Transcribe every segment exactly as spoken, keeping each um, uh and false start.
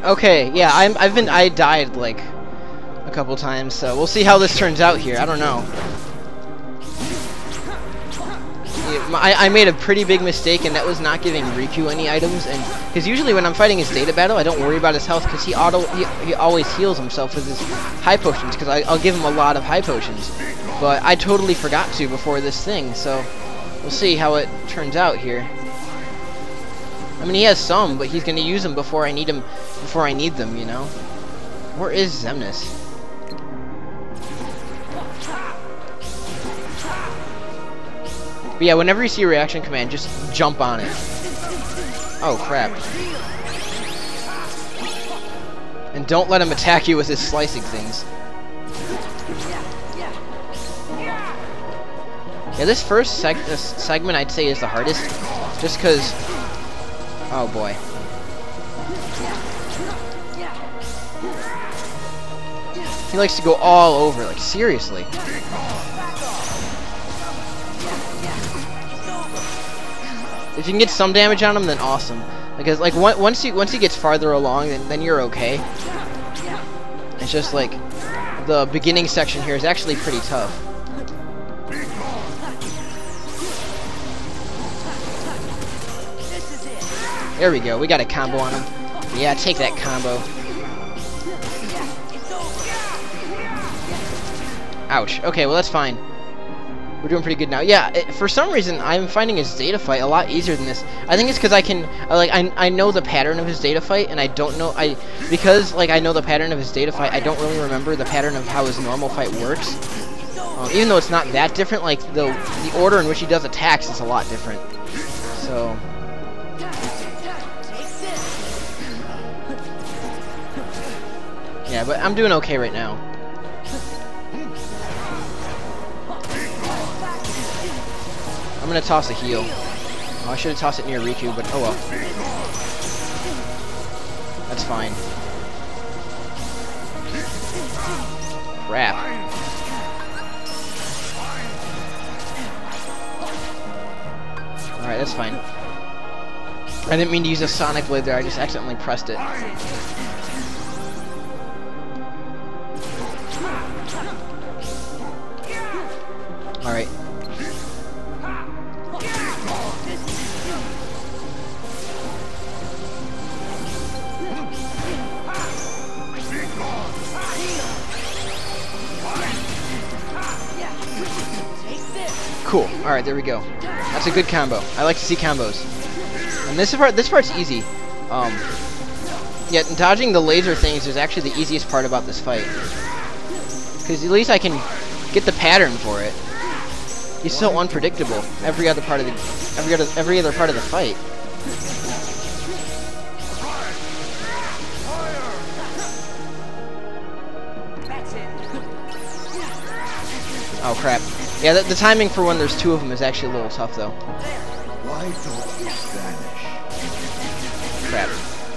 Okay, yeah, I'm, I've been, I died like a couple times, so we'll see how this turns out here. I don't know. Yeah, my, I made a pretty big mistake, and that was not giving Riku any items, and because usually when I'm fighting his data battle, I don't worry about his health because he auto, he, he always heals himself with his high potions, because I'll give him a lot of high potions. But I totally forgot to before this thing, so we'll see how it turns out here. I mean, he has some, but he's going to use them before I need him, before I need them, you know? Where is Xemnas? But yeah, whenever you see a reaction command, just jump on it. Oh, crap. And don't let him attack you with his slicing things. Yeah, this first seg this segment I'd say is the hardest, just because... Oh boy. He likes to go all over, like seriously. If you can get some damage on him, then awesome. Because like one, once he once he gets farther along, then then you're okay. It's just like the beginning section here is actually pretty tough. There we go. We got a combo on him. Yeah, take that combo. Ouch. Okay, well that's fine. We're doing pretty good now. Yeah, it, for some reason I'm finding his data fight a lot easier than this. I think it's because I can I, like I I know the pattern of his data fight, and I don't know I because like I know the pattern of his data fight. I don't really remember the pattern of how his normal fight works. Um, even though it's not that different, like the the order in which he does attacks is a lot different. So. Yeah, but I'm doing okay right now. I'm gonna toss a heal. Oh, I should have tossed it near Riku, but oh well. That's fine. Crap. Alright, that's fine. I didn't mean to use a Sonic Blade there, I just accidentally pressed it. Alright. Cool. Alright, there we go. That's a good combo. I like to see combos. And this part this part's easy. Um Yeah, dodging the laser things is actually the easiest part about this fight. Because at least I can get the pattern for it. He's so unpredictable every other part of the every other every other part of the fight. Oh crap. Yeah, the, the timing for when there's two of them is actually a little tough though. Why don't you vanish? Crap.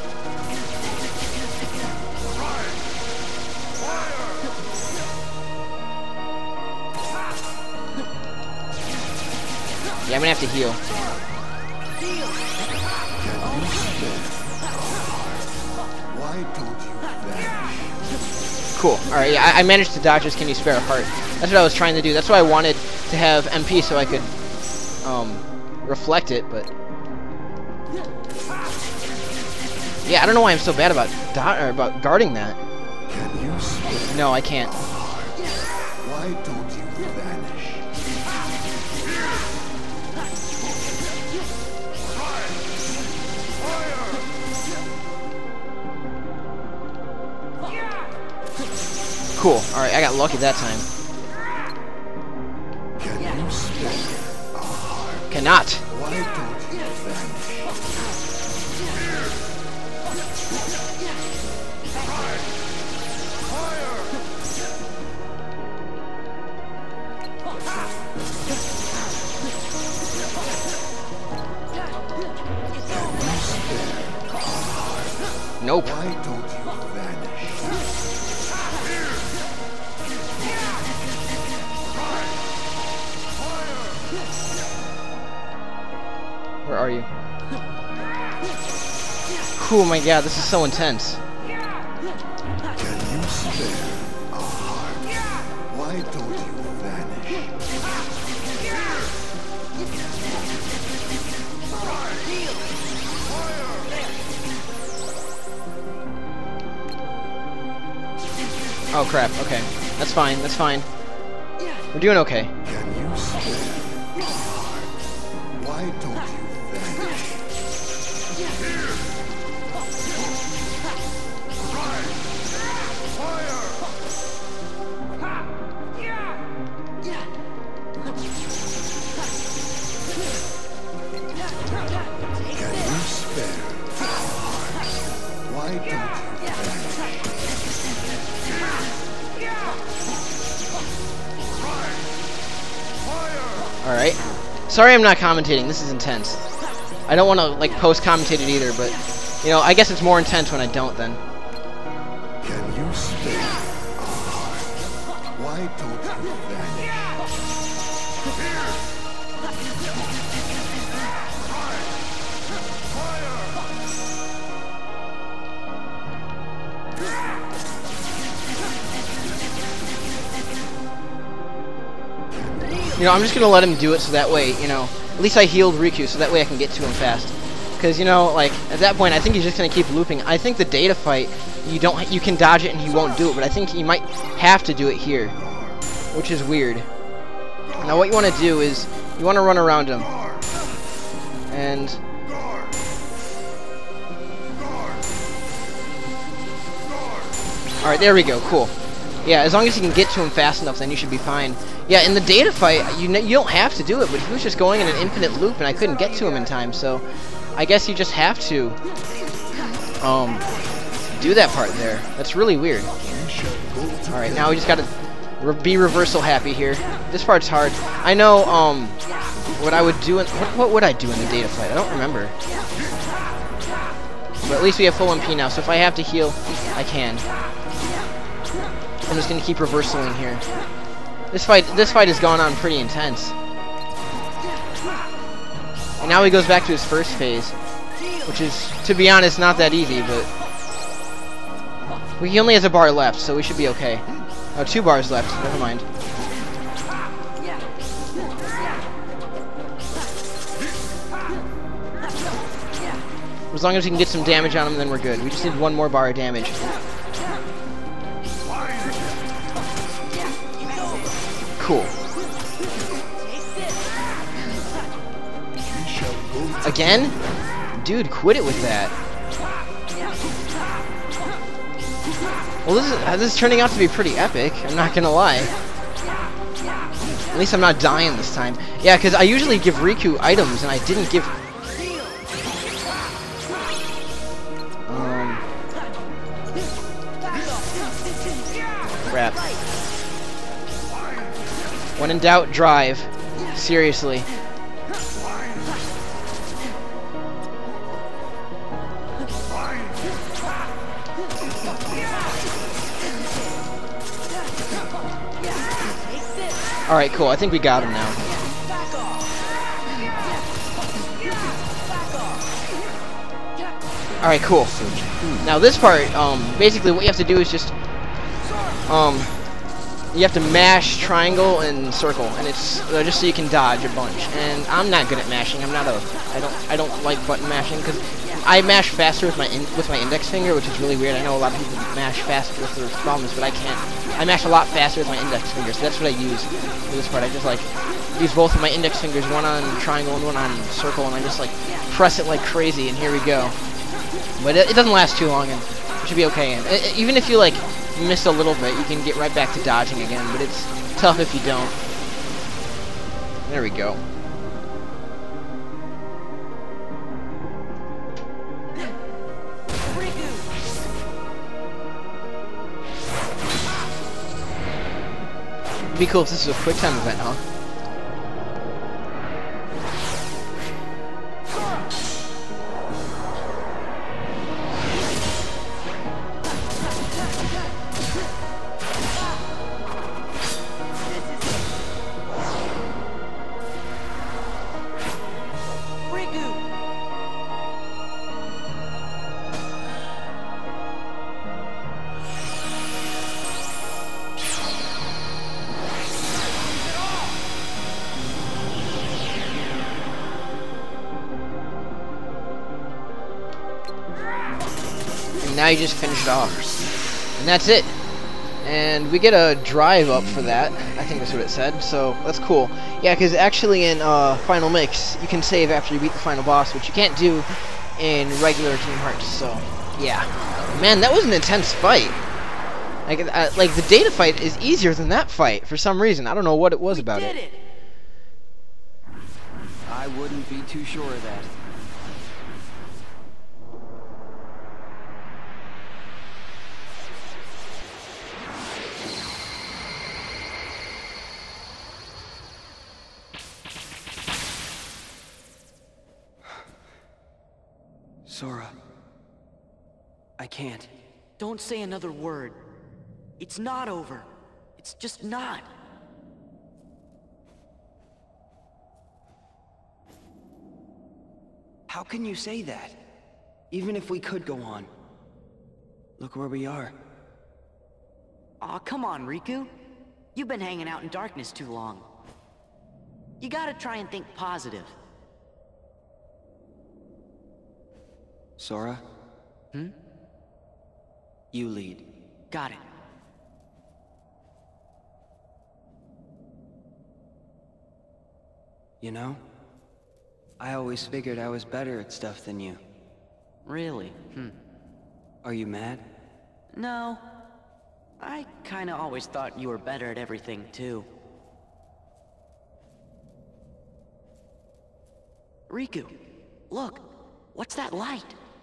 Yeah, I'm gonna have to heal. Why don't you vanish? Cool. Alright, yeah, I, I managed to dodge his Can You Spare a Heart. That's what I was trying to do. That's why I wanted to have M P so I could um, reflect it, but... Yeah, I don't know why I'm so bad about do or about guarding that. Can you spare? No, I can't. Why don't you vanish? Cool. Alright, I got lucky that time. Can you spare a heart? Cannot. Why don't you vanish? Nope. Why don't you vanish? Where are you? Oh my god, this is so intense. spare a heart? Why don't you vanish? Oh crap, okay. That's fine, that's fine. We're doing okay. Can you spare a heart? Why don't you vanish? Can you spare a heart? Why don't you Alright. Sorry I'm not commentating, this is intense. I don't want to, like, post-commentate it either, but, you know, I guess it's more intense when I don't then. Can you spare a heart? Why don't you vanish? You know, I'm just gonna let him do it so that way, you know, at least I healed Riku, so that way I can get to him fast. Because, you know, like, at that point, I think he's just gonna keep looping. I think the data fight, you don't, you can dodge it and he won't do it, but I think he might have to do it here, which is weird. Now, what you want to do is, you want to run around him, and... Alright, there we go, cool. Yeah, as long as you can get to him fast enough, then you should be fine. Yeah, in the data fight, you you don't have to do it, but he was just going in an infinite loop, and I couldn't get to him in time, so I guess you just have to um do that part there. That's really weird. Alright, now we just gotta re be reversal happy here. This part's hard. I know um what I would do in what, what would I do in the data fight? I don't remember. But at least we have full M P now, so if I have to heal, I can. I'm just gonna keep reversaling here. This fight, this fight has gone on pretty intense. And now he goes back to his first phase, which is, to be honest, not that easy, but well, he only has a bar left, so we should be okay. Oh, two bars left. Never mind. As long as we can get some damage on him, then we're good. We just need one more bar of damage. Cool. Again? Dude, quit it with that. Well, this is, uh, this is turning out to be pretty epic, I'm not gonna lie. At least I'm not dying this time. Yeah, because I usually give Riku items, and I didn't give... Um... Crap. When in doubt, drive. Seriously. Alright, cool. I think we got him now. Alright, cool. Now this part, um, basically what you have to do is just, um, you have to mash triangle and circle, and it's uh, just so you can dodge a bunch. And I'm not good at mashing. I'm not a. I don't. I don't like button mashing because I mash faster with my in, with my index finger, which is really weird. I know a lot of people mash faster with their thumbs, but I can't. I mash a lot faster with my index finger, so that's what I use for this part. I just like use both of my index fingers, one on triangle and one on circle, and I just like press it like crazy. And here we go. But it, it doesn't last too long, and it should be okay. And it, even if you like miss a little bit, you can get right back to dodging again, but it's tough if you don't. There we go. It'd be cool if this was a quick time event, huh? now you just finish it off. And that's it. And we get a drive up for that. I think that's what it said, so that's cool. Yeah, because actually in uh, Final Mix, you can save after you beat the final boss, which you can't do in regular Team Hearts, so yeah. Man, that was an intense fight. Like, uh, like the data fight is easier than that fight for some reason. I don't know what it was we about did it. it. I wouldn't be too sure of that. Sora, I can't. Don't say another word. It's not over. It's just not. How can you say that? Even if we could go on. Look where we are. Aw, come on, Riku. You've been hanging out in darkness too long. You gotta try and think positive. Sora? Hmm? You lead. Got it. You know? I always figured I was better at stuff than you. Really? Hmm. Are you mad? No. I kinda always thought you were better at everything, too. Riku, look. What's that light?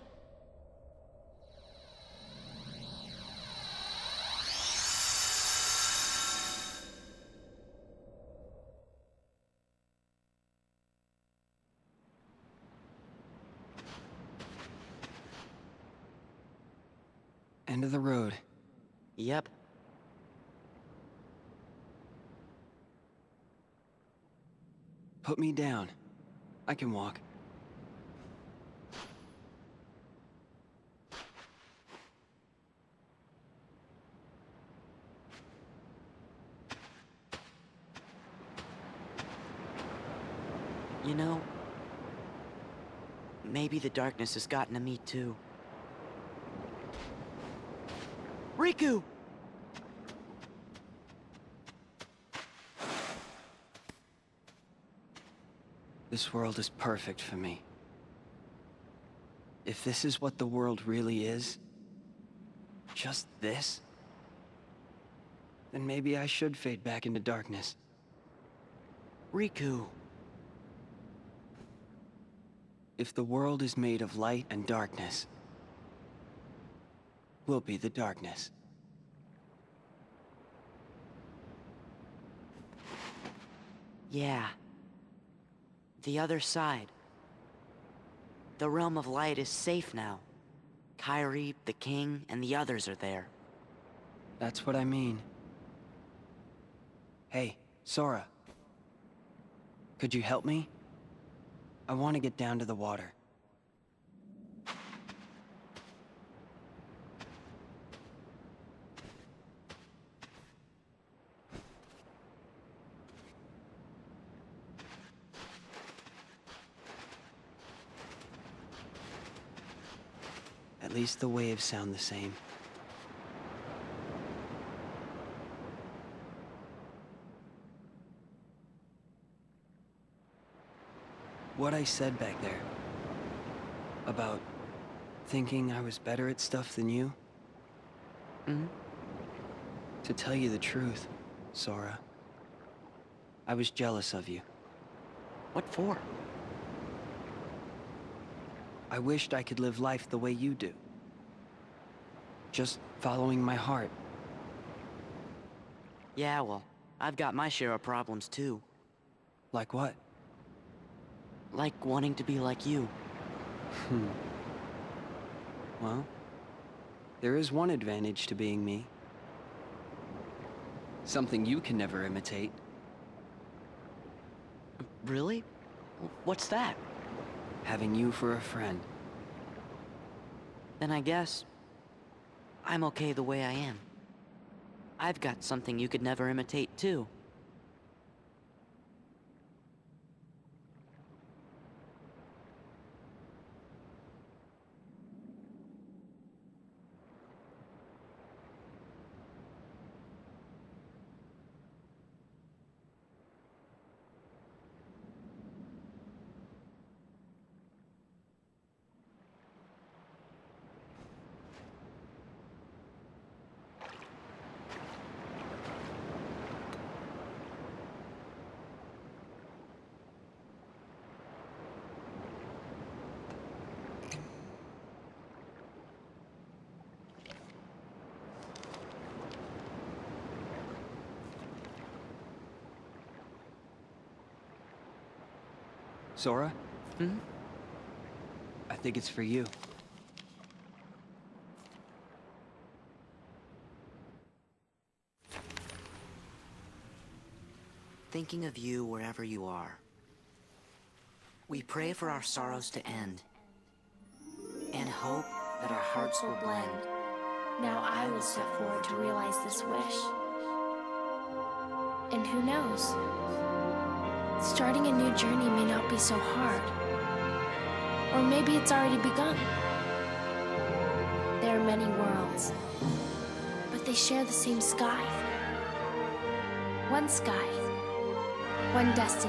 End of the road. Yep. Put me down. I can walk. You know, maybe the darkness has gotten to me too. Riku! This world is perfect for me. If this is what the world really is, just this, then maybe I should fade back into darkness. Riku. If the world is made of light and darkness, we'll be the darkness. Yeah. The other side. The realm of light is safe now. Kairi, the king, and the others are there. That's what I mean. Hey, Sora. Could you help me? I want to get down to the water. At least the waves sound the same. What I said back there, about thinking I was better at stuff than you? Mm-hmm. To tell you the truth, Sora, I was jealous of you. What for? I wished I could live life the way you do. Just following my heart. Yeah, well, I've got my share of problems too. Like what? Like wanting to be like you. Hmm. Well, there is one advantage to being me. Something you can never imitate. Really? What's that? Having you for a friend. Then I guess I'm okay the way I am. I've got something you could never imitate too. Sora, Hmm? I think it's for you. Thinking of you wherever you are. We pray for our sorrows to end, and hope that our hearts will blend. Now I will step forward to realize this wish. And who knows? Starting a new journey may not be so hard. Or maybe it's already begun. There are many worlds, but they share the same sky. One sky, one destiny.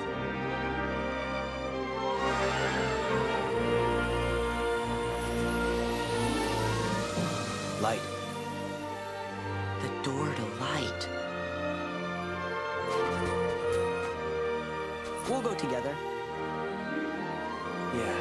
Light. The door to light. We'll go together. Yeah.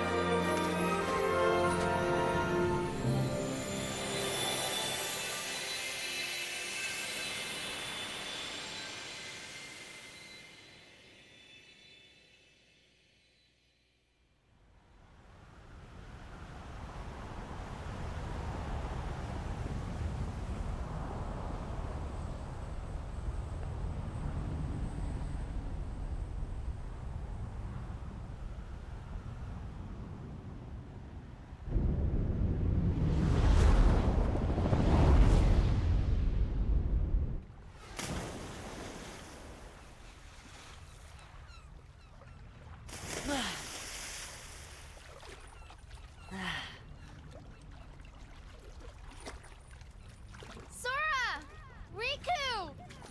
Sora! Riku!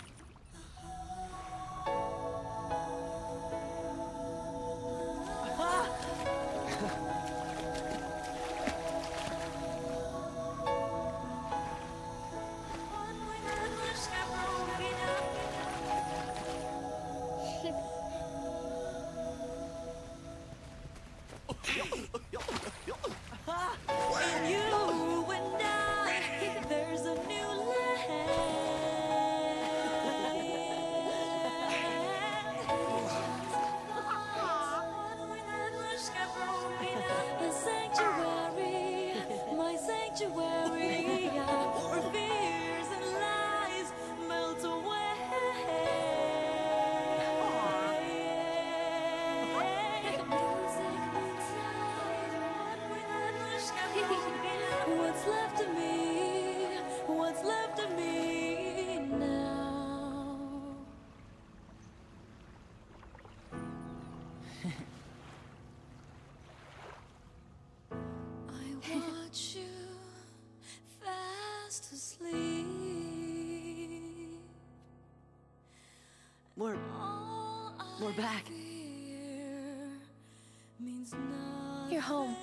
What's left of me? What's left of me now? I watch you fast asleep. We're... All We're I back. fear means You're home.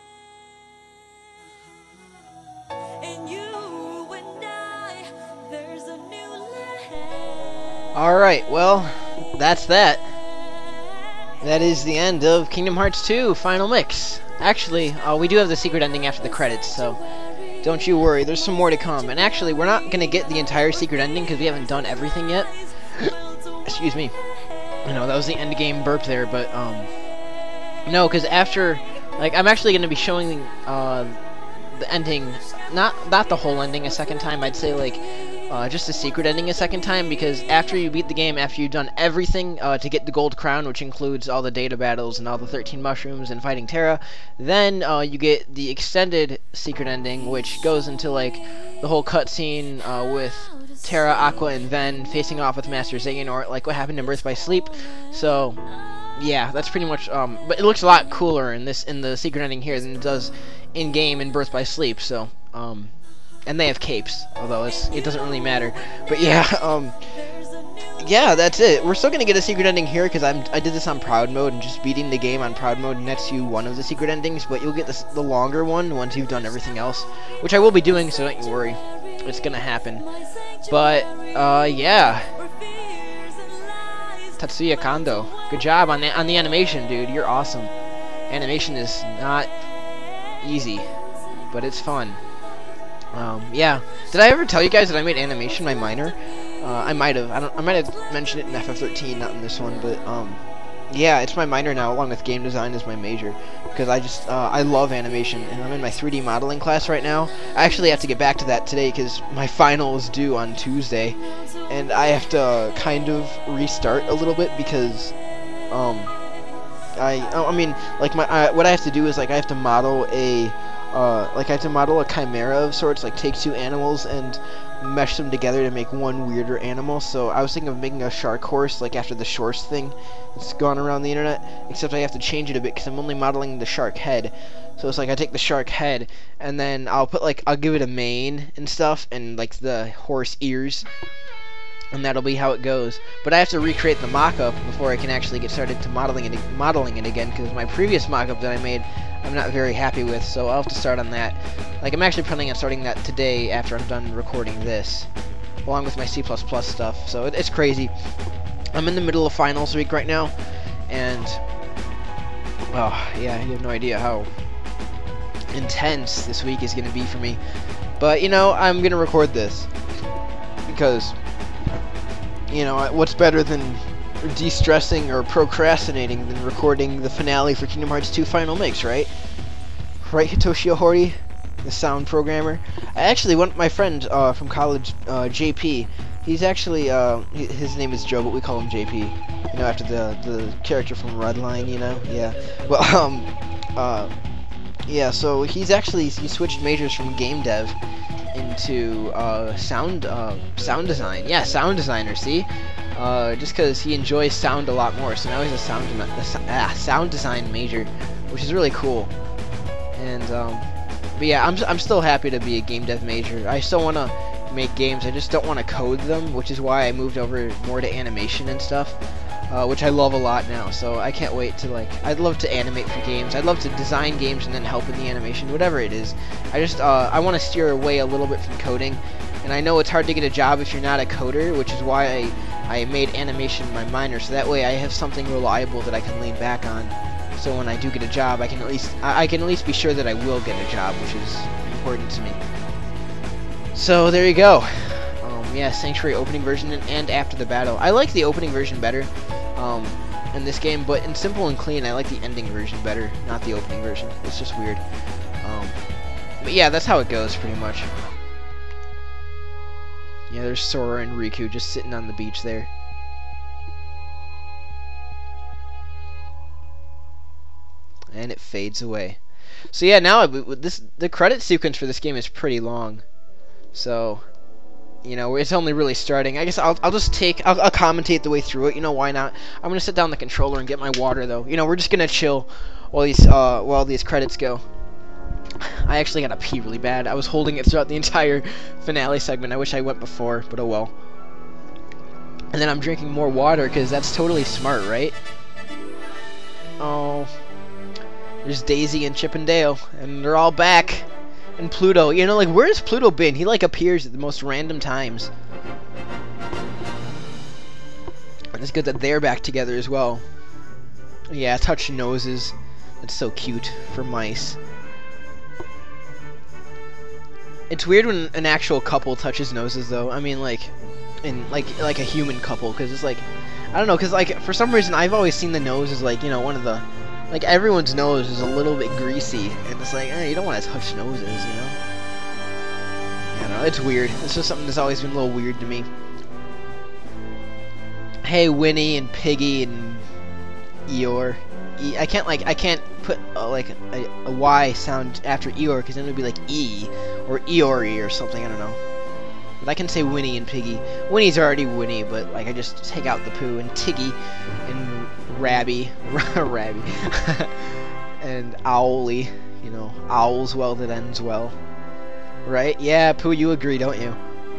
and you and I, there's a new land. Alright, well, that's that. That is the end of Kingdom Hearts two Final Mix. Actually, uh, we do have the secret ending after the credits, so don't you worry, there's some more to come. And actually, we're not going to get the entire secret ending because we haven't done everything yet. Excuse me. I know, that was the end game burp there, but, um... no, because after... Like, I'm actually going to be showing, uh... the ending... Not, not the whole ending a second time, I'd say, like... Uh, just the secret ending a second time, because after you beat the game, after you've done everything uh, to get the gold crown, which includes all the data battles and all the thirteen mushrooms and fighting Terra, then uh, you get the extended secret ending, which goes into like the whole cutscene uh, with Terra, Aqua, and Ven facing off with Master Xehanort, like what happened in Birth by Sleep. So yeah, that's pretty much. Um, but it looks a lot cooler in this in the secret ending here than it does in game in Birth by Sleep. So um. And they have capes, although it's, it doesn't really matter. But yeah, um, yeah, that's it. We're still gonna get a secret ending here because I'm I did this on Proud Mode, and just beating the game on Proud Mode nets you one of the secret endings. But you'll get this, the longer one once you've done everything else, which I will be doing. So don't you worry, it's gonna happen. But uh, yeah, Tatsuya Kondo, good job on the on the animation, dude. You're awesome. Animation is not easy, but it's fun. Um, yeah. Did I ever tell you guys that I made animation my minor? Uh, I might have. I don't. I might have mentioned it in F F thirteen, not in this one. But um, yeah, it's my minor now, along with game design as my major, because I just uh, I love animation, and I'm in my three D modeling class right now. I actually have to get back to that today because my final is due on Tuesday, and I have to kind of restart a little bit because um I I mean like my I, what I have to do is like I have to model a uh like I have to model a chimera of sorts, like take two animals and mesh them together to make one weirder animal. So I was thinking of making a shark horse, like after the shorts thing that's gone around the internet, except I have to change it a bit because I'm only modeling the shark head. So it's like I take the shark head and then I'll put like I'll give it a mane and stuff and like the horse ears, and that'll be how it goes. But I have to recreate the mock-up before I can actually get started to modeling it modeling it again, because my previous mock-up that I made I'm not very happy with, so I'll have to start on that. Like, I'm actually planning on starting that today after I'm done recording this, along with my C plus plus stuff, so it, it's crazy. I'm in the middle of finals week right now, and, oh, yeah, you have no idea how intense this week is going to be for me. But, you know, I'm going to record this, because, you know, what's better than de-stressing or procrastinating than recording the finale for Kingdom Hearts two Final Mix, right? Right, Hitoshi Ohori, the sound programmer? I actually, one my friend uh, from college, uh, J P, he's actually, uh, his name is Joe, but we call him J P, you know, after the, the character from Redline, you know? Yeah. Well, um, uh, yeah, so he's actually, he switched majors from game dev into, uh, sound, uh, sound design. Yeah, sound designer, see? Uh, just because he enjoys sound a lot more, so now he's a sound a, ah, sound design major, which is really cool. And um, but yeah, I'm I'm still happy to be a game dev major. I still want to make games. I just don't want to code them, which is why I moved over more to animation and stuff, uh, which I love a lot now. So I can't wait to like. I'd love to animate for games. I'd love to design games and then help in the animation, whatever it is. I just uh, I want to steer away a little bit from coding, and I know it's hard to get a job if you're not a coder, which is why I. I made animation my minor, so that way I have something reliable that I can lean back on. So when I do get a job, I can at least I, I can at least be sure that I will get a job, which is important to me. So there you go. Um, yeah, Sanctuary opening version and, and after the battle. I like the opening version better um, in this game, but in Simple and Clean, I like the ending version better, not the opening version. It's just weird. Um, but yeah, that's how it goes pretty much. Yeah, there's Sora and Riku just sitting on the beach there. And it fades away. So yeah, now this the credit sequence for this game is pretty long. So, you know, it's only really starting. I guess I'll I'll just take I'll, I'll commentate the way through it. You know, why not? I'm gonna sit down the controller and get my water though. You know, we're just gonna chill while these uh while these credits go. I actually gotta pee really bad. I was holding it throughout the entire finale segment. I wish I went before, but oh well. And then I'm drinking more water because that's totally smart, right? Oh, there's Daisy and Chip and Dale, and they're all back. And Pluto, you know, like, where's Pluto been? He like appears at the most random times. And it's good that they're back together as well. Yeah, touch noses. That's so cute for mice. It's weird when an actual couple touches noses, though. I mean, like, in like like a human couple, because it's like, I don't know, because like for some reason I've always seen the nose as like, you know, one of the, like everyone's nose is a little bit greasy, and it's like, eh, you don't want to touch noses, you know. I don't know, it's weird. It's just something that's always been a little weird to me. Hey, Winnie and Piggy and Eeyore. E I can't like I can't put uh, like a, a Y sound after Eeyore, because then it would be like E or Eeyore or something. I don't know. But I can say Winnie and Piggy. Winnie's already Winnie, but like I just take out the poo, and Tiggy and Rabby, Rabby, and Owly. You know, owls well that ends well, right? Yeah, Pooh, you agree, don't you?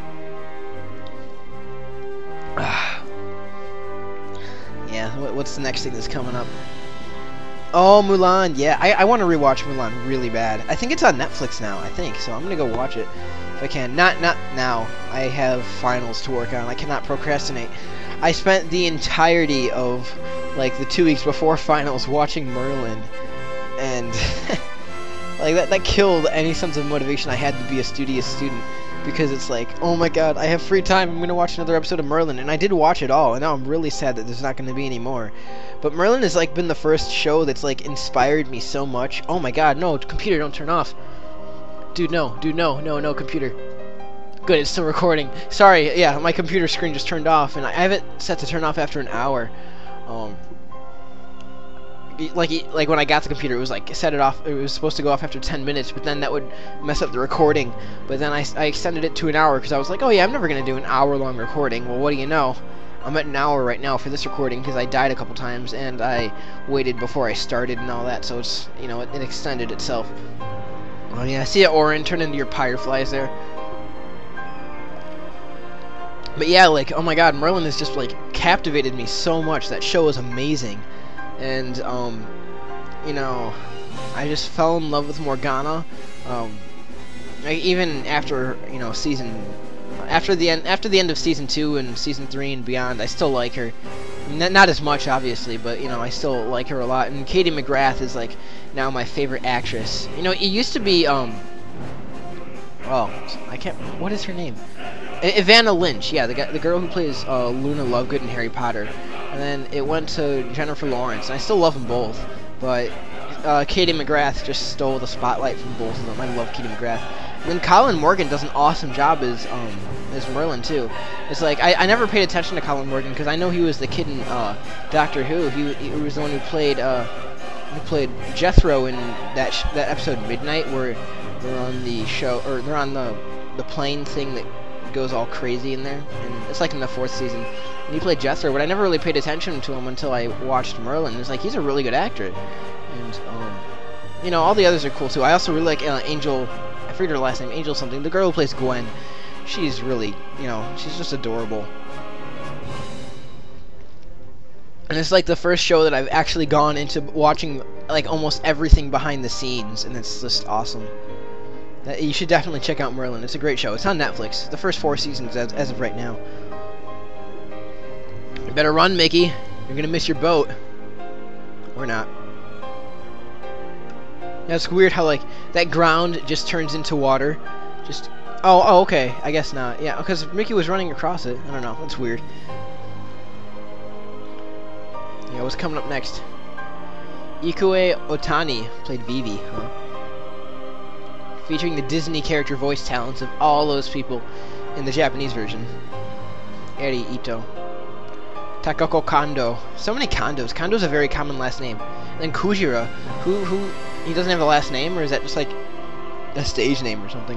Yeah. What's the next thing that's coming up? Oh, Mulan. Yeah, I, I want to rewatch Mulan really bad. I think it's on Netflix now, I think, so I'm going to go watch it if I can. Not not now. I have finals to work on. I cannot procrastinate. I spent the entirety of, like, the two weeks before finals watching Merlin, and, like, that, that killed any sense of motivation I had to be a studious student. because it's like, oh my god, I have free time, I'm gonna watch another episode of Merlin, and I did watch it all, and now I'm really sad that there's not gonna be any more. But Merlin has like been the first show that's like inspired me so much. Oh my god, no, computer, don't turn off. Dude, no, dude, no, no, no, computer. Good, it's still recording. Sorry, yeah, my computer screen just turned off, and I have it set to turn off after an hour. Um, like, like when I got the computer, it was like, set it off, it was supposed to go off after ten minutes, but then that would mess up the recording. But then I, I extended it to an hour, because I was like, oh yeah, I'm never going to do an hour-long recording. Well, what do you know? I'm at an hour right now for this recording, because I died a couple times, and I waited before I started and all that, so it's, you know, it, it extended itself. Oh yeah, see it, Orin, turn into your fireflies there. But yeah, like, oh my god, Merlin has just, like, captivated me so much. That show is amazing. And, um, you know, I just fell in love with Morgana. Um, I, even after, you know, season, after the end, after the end of season two and season three and beyond, I still like her. N not as much, obviously, but, you know, I still like her a lot. And Katie McGrath is, like, now my favorite actress. You know, it used to be, um, oh, I can't, what is her name? Evanna Lynch, yeah, the guy, the girl who plays uh, Luna Lovegood in Harry Potter, and then it went to Jennifer Lawrence, and I still love them both, but uh, Katie McGrath just stole the spotlight from both of them. I love Katie McGrath. And then Colin Morgan does an awesome job as um, as Merlin too. It's like I, I never paid attention to Colin Morgan because I know he was the kid in uh, Doctor Who. He, he was the one who played uh, who played Jethro in that sh that episode Midnight, where they're on the show or they're on the the plane thing that goes all crazy in there, and it's like in the fourth season, and he played Jethro, but I never really paid attention to him until I watched Merlin. It's like, he's a really good actor, and, um, you know, all the others are cool, too. I also really like uh, Angel, I forget her last name, Angel something, the girl who plays Gwen. She's really, you know, she's just adorable. And it's like the first show that I've actually gone into watching, like, almost everything behind the scenes, and it's just awesome. You should definitely check out Merlin. It's a great show. It's on Netflix. The first four seasons as, as of right now. You better run, Mickey. You're gonna miss your boat. Or not. Yeah, it's weird how, like, that ground just turns into water. Just... Oh, oh, okay. I guess not. Yeah, because Mickey was running across it. I don't know. That's weird. Yeah, what's coming up next? Ikue Otani played Vivi, huh? Featuring the Disney character voice talents of all those people in the Japanese version. Eri Ito. Takako Kondo. So many Kondos. Kondo's a very common last name. And then Kujira. Who, who, he doesn't have a last name, or is that just like a stage name or something?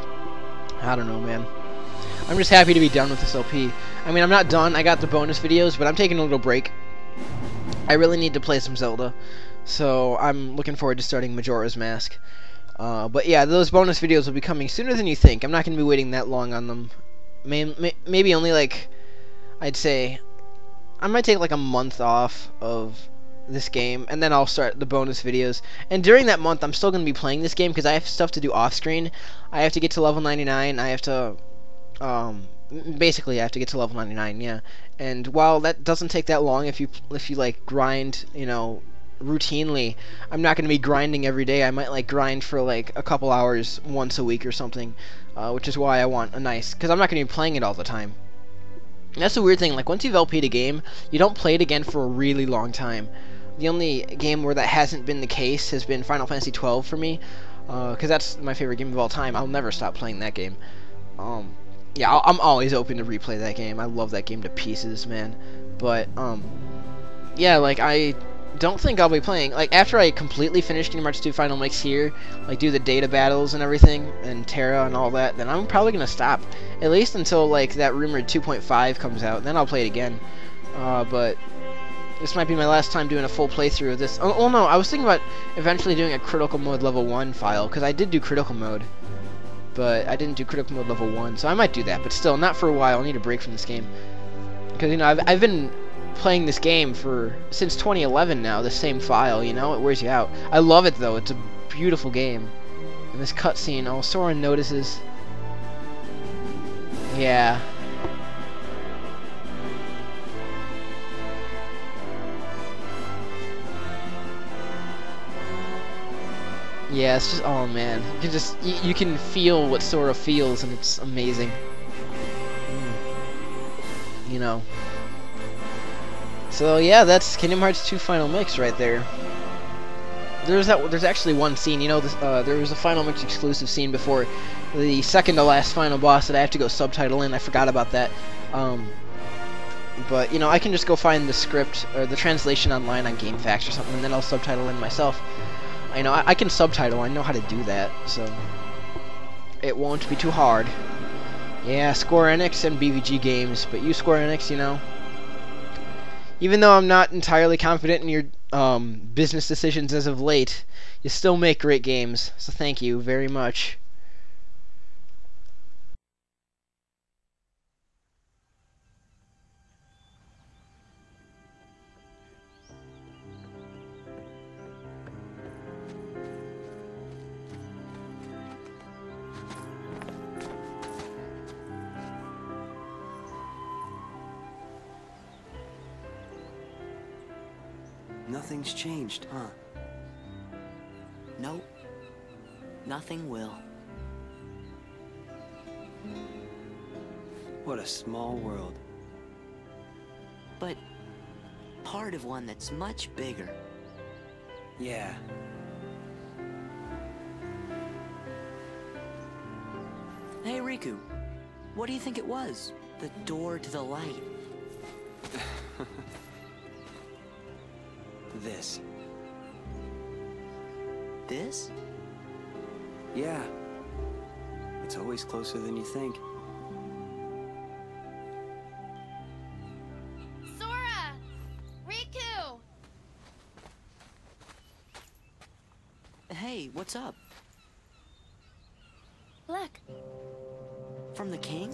I don't know, man. I'm just happy to be done with this L P. I mean, I'm not done. I got the bonus videos, but I'm taking a little break. I really need to play some Zelda. So I'm looking forward to starting Majora's Mask. Uh, but yeah, those bonus videos will be coming sooner than you think. I'm not going to be waiting that long on them. May may maybe only like, I'd say, I might take like a month off of this game, and then I'll start the bonus videos. And during that month, I'm still going to be playing this game because I have stuff to do off-screen. I have to get to level ninety-nine. I have to, um, basically I have to get to level ninety-nine, yeah. And while that doesn't take that long, if you if you like grind, you know, routinely, I'm not going to be grinding every day. I might like grind for like a couple hours once a week or something, uh, which is why I want a nice, because I'm not going to be playing it all the time. And that's the weird thing, like once you've L P'd a game, you don't play it again for a really long time. The only game where that hasn't been the case has been Final Fantasy twelve for me, because uh, that's my favorite game of all time. I'll never stop playing that game. Um, yeah, I'll, I'm always open to replay that game. I love that game to pieces, man. But, um, yeah, like, I don't think I'll be playing, like, after I completely finish Kingdom Hearts two Final Mix here, like, do the data battles and everything, and Terra and all that, then I'm probably gonna stop. At least until, like, that rumored two point five comes out, then I'll play it again. Uh, but this might be my last time doing a full playthrough of this. Oh, oh no, I was thinking about eventually doing a Critical Mode Level one file, because I did do Critical Mode, but I didn't do Critical Mode Level one, so I might do that, but still, not for a while. I need a break from this game. Because, you know, I've, I've been playing this game for since twenty eleven now, the same file, you know, it wears you out. I love it though, it's a beautiful game. And this cutscene, oh, Soren notices. Yeah. Yeah, it's just, oh man, you can just, you, you can feel what Sora feels, and it's amazing. Mm. You know. So yeah, that's Kingdom Hearts two Final Mix right there. There's that. There's actually one scene. You know, this, uh, there was a Final Mix exclusive scene before the second to last final boss that I have to go subtitle in. I forgot about that. Um, but you know, I can just go find the script or the translation online on GameFAQs or something, and then I'll subtitle in myself. I know I, I can subtitle. I know how to do that, so it won't be too hard. Yeah, Square Enix and B V G games, but you Square Enix, you know. Even though I'm not entirely confident in your um, business decisions as of late, you still make great games, so thank you very much. Nothing's changed, huh? Nope. Nothing will. What a small world. But part of one that's much bigger. Yeah. Hey, Riku. What do you think it was? The door to the light. This. This? Yeah. It's always closer than you think. Sora! Riku! Hey, what's up? Look, From the king?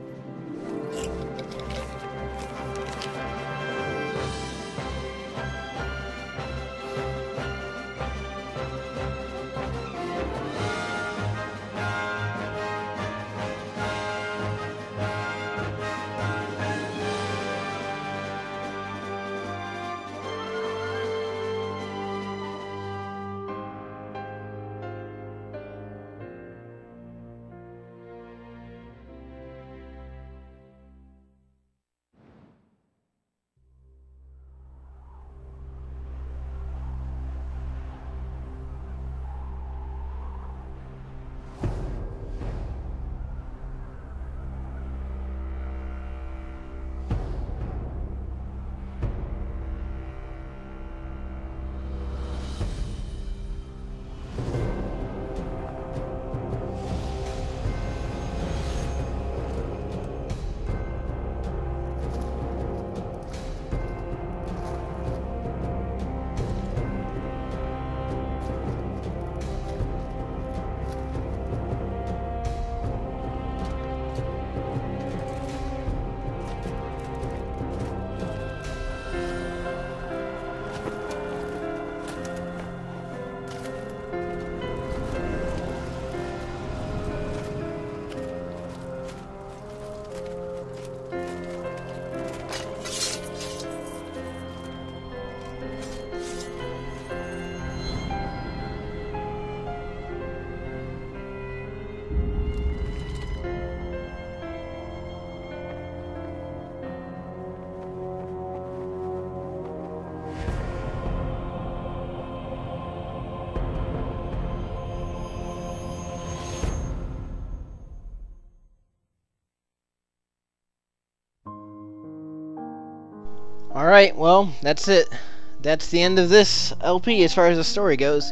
Alright, well, that's it. That's the end of this L P as far as the story goes.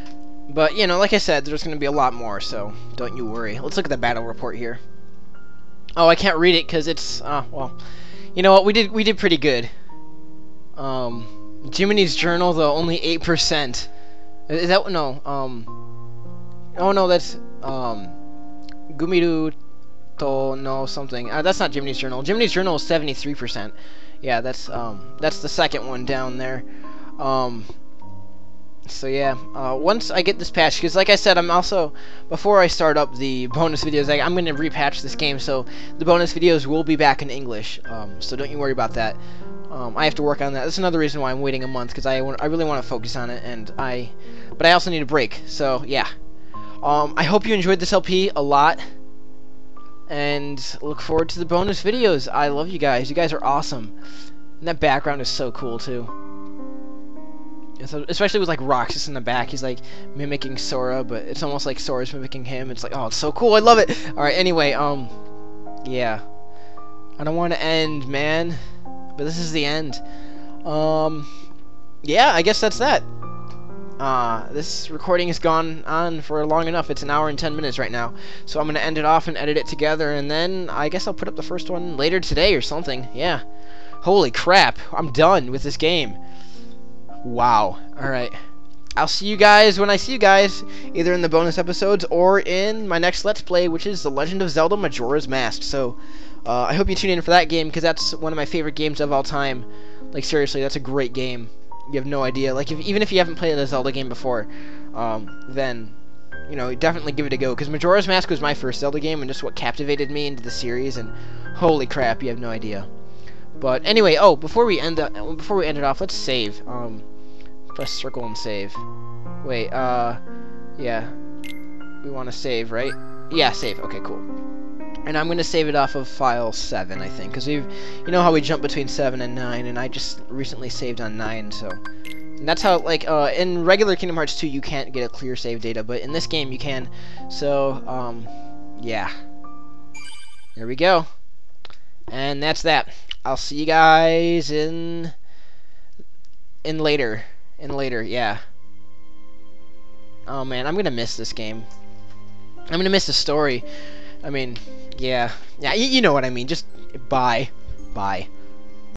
But, you know, like I said, there's going to be a lot more, so don't you worry. Let's look at the battle report here. Oh, I can't read it because it's, uh, well, you know what, we did we did pretty good. Um, Jiminy's Journal, though, only eight percent. Is that, no, um, oh no, that's, um, Gumiru to no something. Uh, that's not Jiminy's Journal. Jiminy's Journal is seventy-three percent. Yeah, that's, um, that's the second one down there. Um... So yeah, uh, once I get this patch, because like I said, I'm also, before I start up the bonus videos, I, I'm going to repatch this game, so the bonus videos will be back in English, um, so don't you worry about that. Um, I have to work on that. That's another reason why I'm waiting a month, because I, I really want to focus on it, and I, but I also need a break, so yeah. Um, I hope you enjoyed this L P a lot, and look forward to the bonus videos. I love you guys. You guys are awesome. And that background is so cool, too. And so, especially with, like, Roxas in the back. He's, like, mimicking Sora, but it's almost like Sora's mimicking him. It's like, oh, it's so cool. I love it. Alright, anyway, um, yeah. I don't want to end, man. But this is the end. Um, yeah, I guess that's that. Uh, this recording has gone on for long enough. It's an hour and ten minutes right now. So I'm going to end it off and edit it together, and then I guess I'll put up the first one later today or something. Yeah. Holy crap. I'm done with this game. Wow. Alright. I'll see you guys when I see you guys, either in the bonus episodes or in my next Let's Play, which is The Legend of Zelda Majora's Mask. So, uh, I hope you tune in for that game, because that's one of my favorite games of all time. Like, seriously, that's a great game. You have no idea. Like, if, even if you haven't played a Zelda game before, um, then, you know, definitely give it a go. Because Majora's Mask was my first Zelda game, and just what captivated me into the series, and holy crap, you have no idea. But anyway, oh, before we end the, before we end it off, let's save. Um, press circle and save. Wait, uh, yeah. We want to save, right? Yeah, save. Okay, cool. And I'm going to save it off of file seven, I think, because we've, you know how we jump between seven and nine, and I just recently saved on nine, so. And that's how, like, uh, in regular Kingdom Hearts two, you can't get a clear save data, but in this game, you can. So, um, yeah. There we go. And that's that. I'll see you guys in, in later. In later, yeah. Oh, man, I'm going to miss this game. I'm going to miss the story. I mean, yeah. Yeah, you, you know what I mean. Just, bye. Bye.